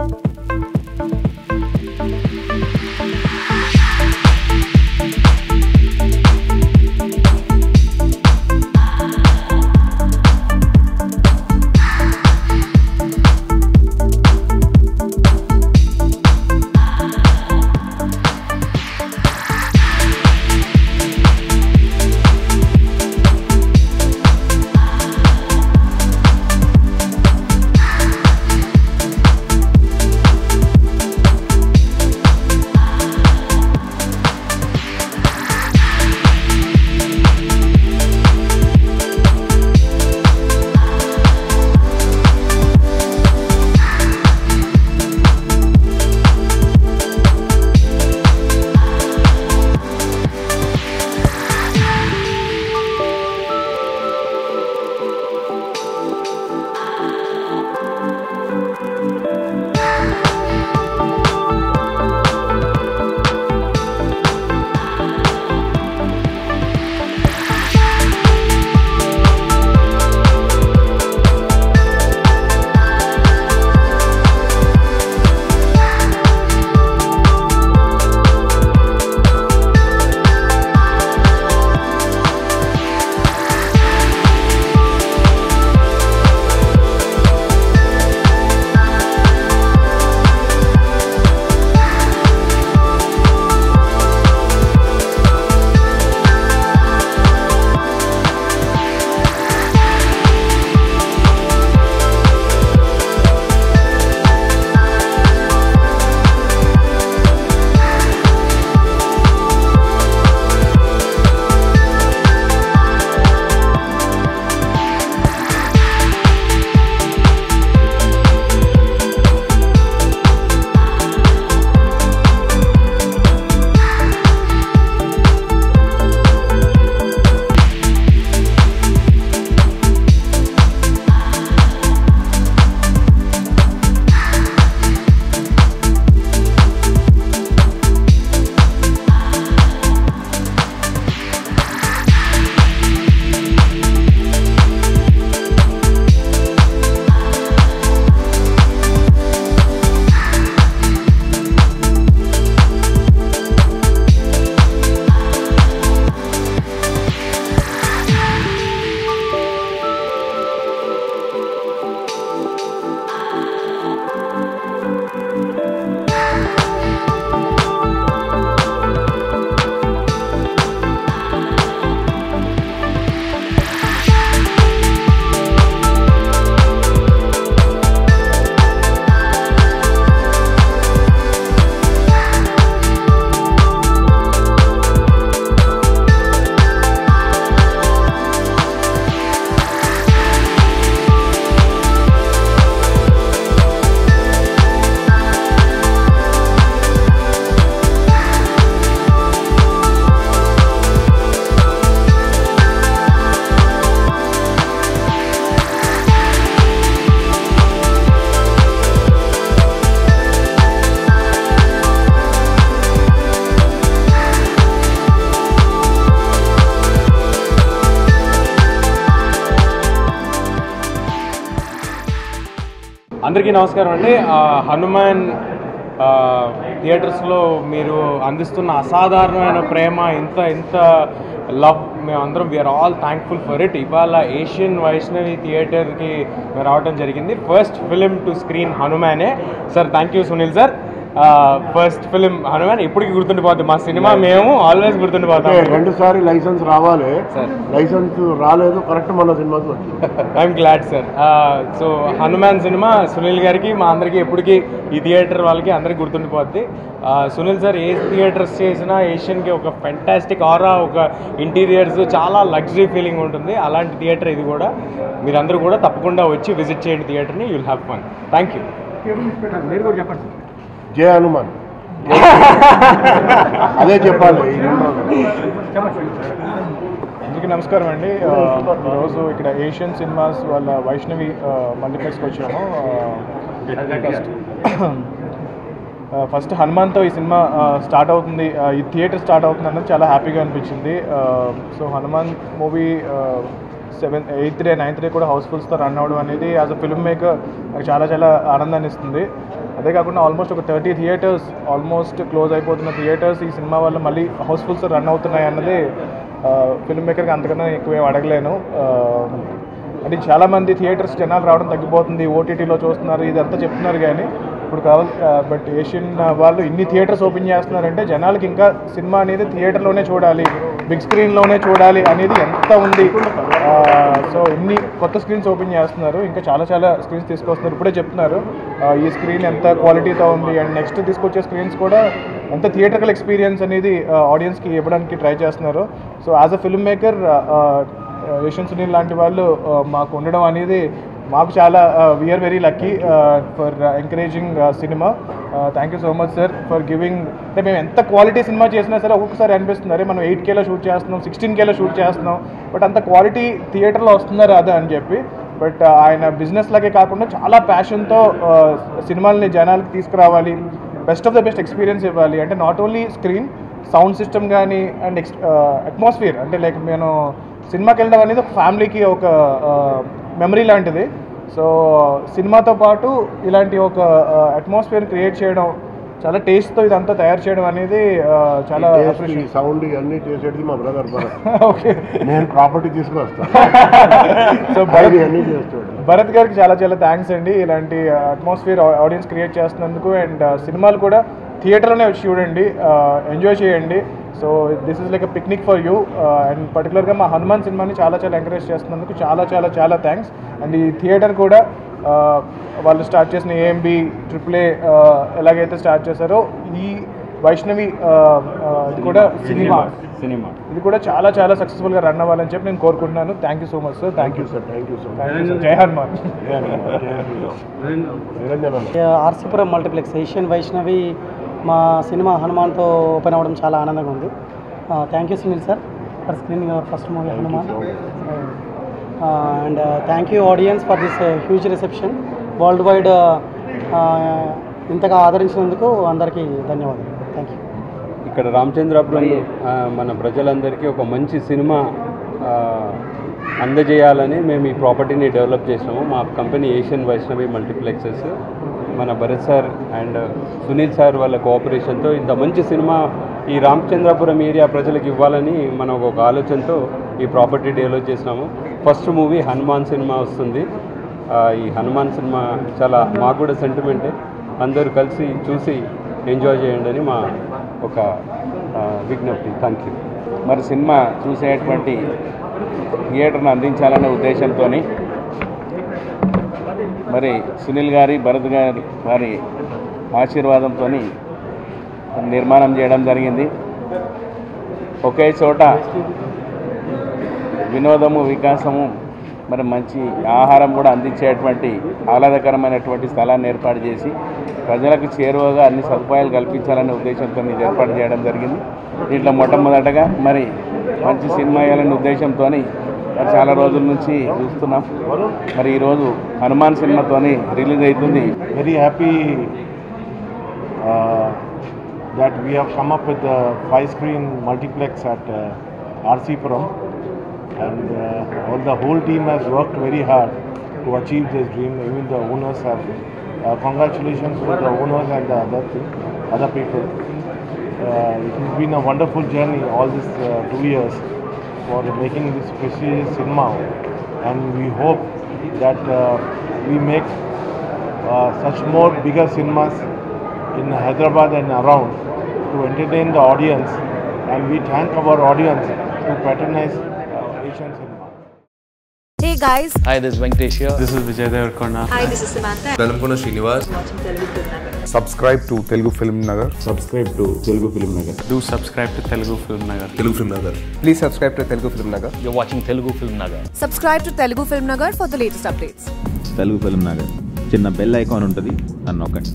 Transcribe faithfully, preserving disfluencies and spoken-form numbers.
అందరికీ నమస్కారం అండి. హనుమాన్ థియేటర్స్లో మీరు అందిస్తున్న అసాధారణమైన ప్రేమ, ఇంత ఇంత లవ్ మేమందరం we're all thankful for it. ఇవాళ ఏషియన్ వైష్ణవి థియేటర్కి మేము రావడం జరిగింది. ఫస్ట్ ఫిలిం టు స్క్రీన్ హనుమానే. Sir thank you Sunil sir. First film Hanuman ఇప్పటికి గుర్తుండిపోతుంది మా సినిమా, మేము ఆల్వేస్ గుర్తుండిపోతాం. రెండు సారి లైసెన్స్ రావాలి సార్, లైసెన్స్ రాలేదు, కరెక్ట్ మన సినిమాకి వచ్చింది. I'm glad sir. So Hanuman cinema Sunil గారికి మా అందరికీ ఎప్పటికీ ఈ థియేటర్ వాళ్ళకి అందరికీ గుర్తుండిపోద్ది. సునీల్ సార్ ఏ థియేటర్స్ చేసినా ఏషియన్కి ఒక ఫెంటాస్టిక్ ఆరా, ఒక ఇంటీరియర్స్ చాలా లగ్జరీ ఫీలింగ్ ఉంటుంది. అలాంటి థియేటర్ ఇది కూడా. మీరందరూ కూడా తప్పకుండా వచ్చి విజిట్ చేయండి థియేటర్ని. You'll have fun. Thank you. మీరు కూడా చెప్పండి. జై హనుమాన్. అదే చెప్పాలి. అందరికీ నమస్కారం అండి. ఈరోజు ఇక్కడ ఏషియన్ సినిమాస్ వాళ్ళ వైష్ణవి మల్టీప్లెక్స్కి వచ్చాము. ఫస్ట్ హనుమాన్తో ఈ సినిమా స్టార్ట్ అవుతుంది, ఈ థియేటర్ స్టార్ట్ అవుతుంది అన్నది చాలా హ్యాపీగా అనిపించింది. So Hanuman movie seven eighth day ninth day కూడా హౌస్ఫుల్స్తో రన్ అవ్వడం అనేది యాజ్ అ ఫిల్మ్ మేకర్ నాకు చాలా చాలా ఆనందాన్ని ఇస్తుంది. అదే కాకుండా ఆల్మోస్ట్ ఒక థర్టీ థియేటర్స్ ఆల్మోస్ట్ క్లోజ్ అయిపోతున్న థియేటర్స్ ఈ సినిమా వల్ల మళ్ళీ హౌస్ఫుల్స్తో రన్ అవుతున్నాయి అన్నది ఫిల్మ్ మేకర్కి అంతకన్నా ఎక్కువ అడగలేను. అంటే చాలామంది థియేటర్స్ జనాలు రావడం తగ్గిపోతుంది, ఓటీటీలో చూస్తున్నారు, ఇదంతా చెప్తున్నారు. కానీ ఇప్పుడు కావాలి బట్ ఏషియన్ వాళ్ళు ఇన్ని థియేటర్స్ ఓపెన్ చేస్తున్నారంటే జనాలకి ఇంకా సినిమా అనేది థియేటర్లోనే చూడాలి, బిగ్ స్క్రీన్లోనే చూడాలి అనేది ఎంత ఉంది. సో ఇన్ని కొత్త స్క్రీన్స్ ఓపెన్ చేస్తున్నారు, ఇంకా చాలా చాలా స్క్రీన్స్ తీసుకొస్తున్నారు. ఇప్పుడే చెప్తున్నారు ఈ స్క్రీన్ ఎంత క్వాలిటీతో ఉంది అండ్ నెక్స్ట్ తీసుకొచ్చే స్క్రీన్స్ కూడా ఎంత థియేటర్కల్ ఎక్స్పీరియన్స్ అనేది ఆడియన్స్కి ఇవ్వడానికి ట్రై చేస్తున్నారు. So as a film maker Yashwanth Sunil లాంటి వాళ్ళు మాకు ఉండడం అనేది మాకు చాలా we're very lucky for encouraging cinema. Thank you so much sir for giving. అంటే మేము ఎంత క్వాలిటీ సినిమా చేసినా సరే ఒక్కొక్కసారి అనిపిస్తుంది అరే మనం ఎయిట్ కేలో షూట్ చేస్తున్నాం, సిక్స్టీన్ కేలో షూట్ చేస్తున్నాం, బట్ అంత క్వాలిటీ థియేటర్లో వస్తున్నారు అదే అని చెప్పి. బట్ ఆయన బిజినెస్ లాగే కాకుండా చాలా ప్యాషన్తో సినిమాలని జనాలకి తీసుకురావాలి, best of the best experience ఇవ్వాలి. అంటే not only screen, sound system కానీ అండ్ ఎక్స్ అట్మాస్ఫియర్. అంటే లైక్ నేను సినిమాకి వెళ్ళడం అనేది ఒక ఫ్యామిలీకి ఒక మెమరీ లాంటిది. సో సినిమాతో పాటు ఇలాంటి ఒక అట్మాస్ఫియర్ క్రియేట్ చేయడం, చాలా టేస్ట్తో ఇదంతా తయారు చేయడం అనేది చాలా సౌండ్ ఇవన్నీ చేసేది మా బ్రదర్ భరత్. ఓకే, నేను ప్రాపర్టీ తీసుకొస్తాను. సో భరత్ అన్నీ చేస్తాడు. భరత్ గారికి చాలా చాలా థ్యాంక్స్ అండి, ఇలాంటి అట్మాస్ఫియర్ ఆడియన్స్ క్రియేట్ చేస్తున్నందుకు. అండ్ సినిమాలు కూడా థియేటర్లోనే వచ్చి చూడండి, ఎంజాయ్ చేయండి. So this is like a picnic for you. And పర్టికులర్గా మా హనుమాన్ సినిమాని చాలా చాలా ఎంకరేజ్ చేస్తున్నందుకు చాలా చాలా చాలా థ్యాంక్స్. అండ్ ఈ థియేటర్ కూడా వాళ్ళు స్టార్ట్ చేసిన ఏఎంబి ట్రిపుల్ ఏ ఎలాగైతే స్టార్ట్ చేశారో ఈ వైష్ణవి ఇది కూడా సినిమా సినిమా ఇది కూడా చాలా చాలా సక్సెస్ఫుల్గా రన్ అవ్వాలని చెప్పి నేను కోరుకుంటున్నాను. Thank you so much sir. Thank you sir. Thank you so జై హనుమాన్. ఆర్సీపురం మల్టీప్లెక్స్ ఏషియన్ వైష్ణవి మా సినిమా హనుమాన్తో ఓపెన్ అవ్వడం చాలా ఆనందంగా ఉంది. Thank you Sunil sir for screening our first movie Hanuman. And thank you audience for this huge reception worldwide. ఇంతగా ఆదరించినందుకు అందరికీ ధన్యవాదాలు. Thank you. ఇక్కడ రామచంద్రాపురం మన ప్రజలందరికీ ఒక మంచి సినిమా అందజేయాలని మేము ఈ ప్రాపర్టీని డెవలప్ చేసినాము. మా కంపెనీ ఏషియన్ వైష్ణవి మల్టీప్లెక్సెస్, మన Bharat sir and Sunil sir వాళ్ళ కోఆపరేషన్తో ఇంత మంచి సినిమా ఈ రామచంద్రాపురం ఏరియా ప్రజలకు ఇవ్వాలని మనం ఒక ఆలోచనతో ఈ ప్రాపర్టీ డెవలప్ చేసినాము. ఫస్ట్ మూవీ హనుమాన్ సినిమా వస్తుంది. ఈ హనుమాన్ సినిమా చాలా మాకు కూడా సెంటిమెంటే. అందరూ కలిసి చూసి ఎంజాయ్ చేయండి అని మా ఒక విజ్ఞప్తి. Thank you. మరి సినిమా చూసేటువంటి థియేటర్ను అందించాలనే ఉద్దేశంతో మరి సునీల్ గారి భరత్ గారి వారి ఆశీర్వాదంతో నిర్మాణం చేయడం జరిగింది. ఒకే చోట వినోదము, వికాసము, మరి మంచి ఆహారం కూడా అందించేటువంటి ఆహ్లాదకరమైనటువంటి స్థలాన్ని ఏర్పాటు చేసి ప్రజలకు చేరువగా అన్ని సదుపాయాలు కల్పించాలనే ఉద్దేశంతో ఇది ఏర్పాటు చేయడం జరిగింది. దీంట్లో మొట్టమొదటగా మరి మంచి సినిమా వేయాలనే ఉద్దేశంతో మరి చాలా రోజుల నుంచి చూస్తున్నాం. మరి ఈరోజు హనుమాన్ సినిమాతో రిలీజ్ అవుతుంది. Very happy that we have come up with a five screen multiplex at uh, Arsipuram, and uh, all the whole team has worked very hard to achieve this dream. Even the owners have uh, congratulations to the owners and the other thing, other people. Uh, it has been a wonderful journey all these uh, two years for making this prestigious cinema, and we hope that uh, we make uh, such more bigger cinemas in Hyderabad and around to entertain the audience, and we thank our audience to patronize uh, Asian cinema. Hey guys, hi, this is Venkatesh here. This is Vijay Devarkonda. Hi, this is Samantha. Velamkona Srinivas. Watching Telugu FilmNagar. Subscribe to Telugu FilmNagar. Subscribe to Telugu FilmNagar. Do subscribe to Telugu FilmNagar. Telugu FilmNagar. Please subscribe to Telugu FilmNagar. You're watching Telugu FilmNagar. Subscribe to Telugu FilmNagar for the latest updates. Telugu FilmNagar. చిన్న bell icon ఉంటుంది, నన్ను నొక్కండి.